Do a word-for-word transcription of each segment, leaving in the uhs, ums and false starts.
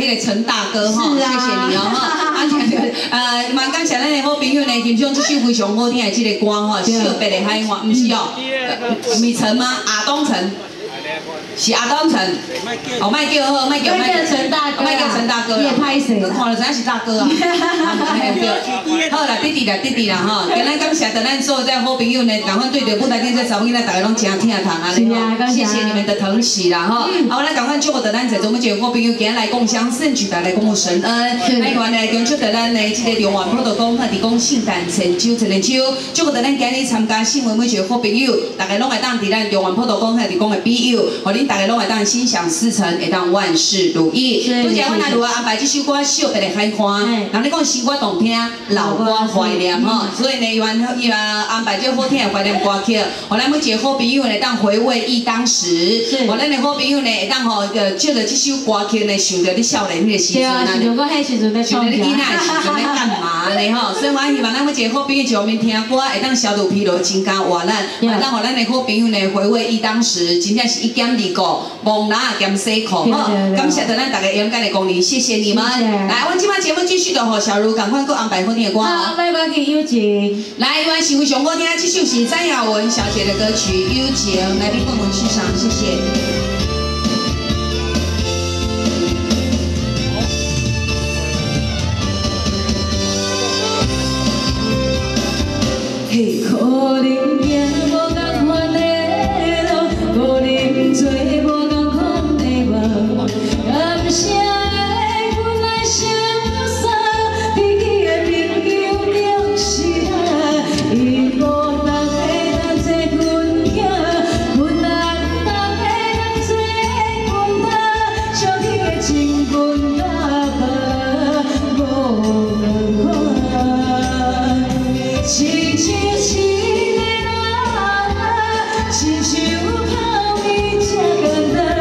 个陈大哥哈，谢谢你哦哈。啊，呃，蛮感谢咱的好朋友呢，欣赏这首非常好听的这个歌哈，特别的海话，不是哦，米陈吗？阿东陈。 是阿东陈，哦，卖叫好，卖叫卖叫陈大哥，卖叫陈大哥啦。你拍谁？我看了知影是大哥啊。对，好啦，弟弟啦，弟弟啦哈。今日感谢咱所有在好朋友呢，赶快对着舞台顶这查某囡仔，大家拢真听堂啊！是啊，谢谢你们的疼惜啦哈。好，咱赶快祝福着咱在座每一个好朋友，今日来共襄盛举，来共沐神恩。来完来恭祝着咱的这个中华普渡公和提供圣诞成就成的酒，祝福着咱今日参加盛会每一个好朋友，大家拢会当伫咱中华普渡公和提供的庇佑，互恁大家拢会当心想事成，会当万事如意。拄则阮阿如何安排这首歌，特别的海欢，人咧讲新歌动听，老歌怀念吼。所以呢，伊安伊安排这好听的怀念歌曲，互咱每一个好朋友呢，当回味忆当时。互咱的好朋友呢，会当吼，呃，借着这首歌曲呢，想着你少年迄个时阵啊，想着迄时阵咧创啥，想着你囡仔的时阵咧干嘛呢吼？所以我希望咱每一个好朋友就面听歌，会当消除疲劳，增加活力，会当互咱的好朋友呢，回味忆当时，真正是一减二个。 忙拿兼辛苦，好，感谢着咱大家勇敢的光临，谢谢你们。来，我们今晚节目继续的吼，小茹赶快给我安排好听的歌。好，安排歌曲《友情》。来，我是非常好听，这首是詹雅雯小姐的歌曲《友情》，来宾共同欣赏，谢谢。嘿，可能行无共款的路，可能做无。 感谢阮来相送，比起的朋友就是啊，伊无人会当做阮囝，阮难当会当做阮爸，相起的情分甲无无共款，亲像是个人，亲像泡面这简单。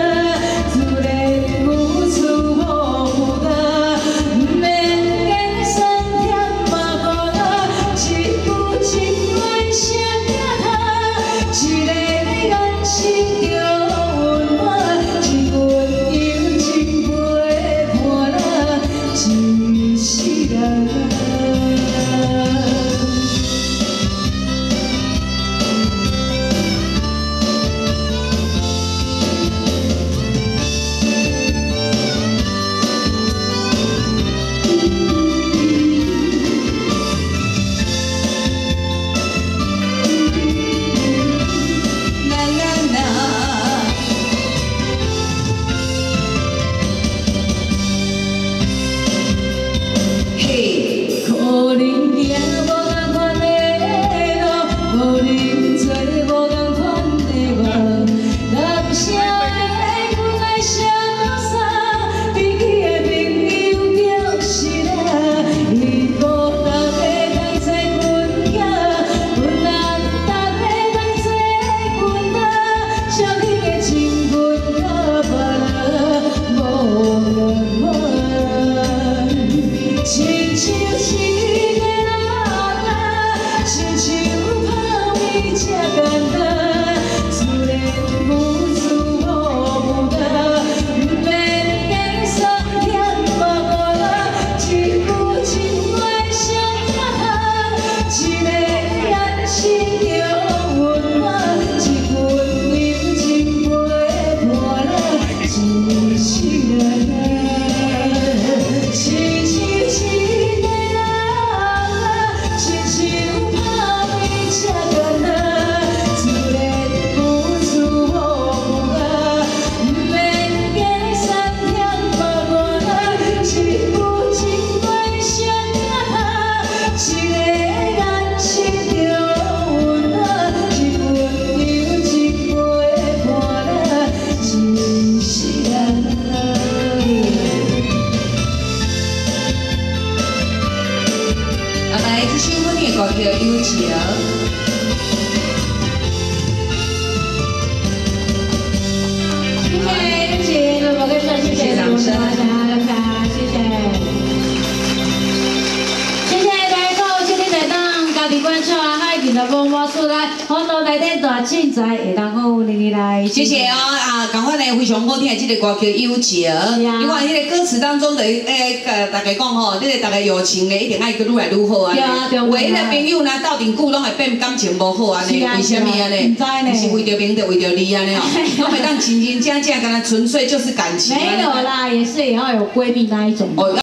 我出来，我都来内底大凊彩会当好日日来。 谢谢哦啊，赶快呢，非常好听的这个歌叫《友情》，你看迄个歌词当中的诶，个大家讲吼，这个大家友情咧一定爱愈来愈好啊。唯一的朋友呢，斗阵久拢会变感情无好安尼，为什么安尼？不是为着名，就为着利安尼哦，我每当真真正正，跟他纯粹就是感情。 没有啦，也是也要有闺蜜那一种。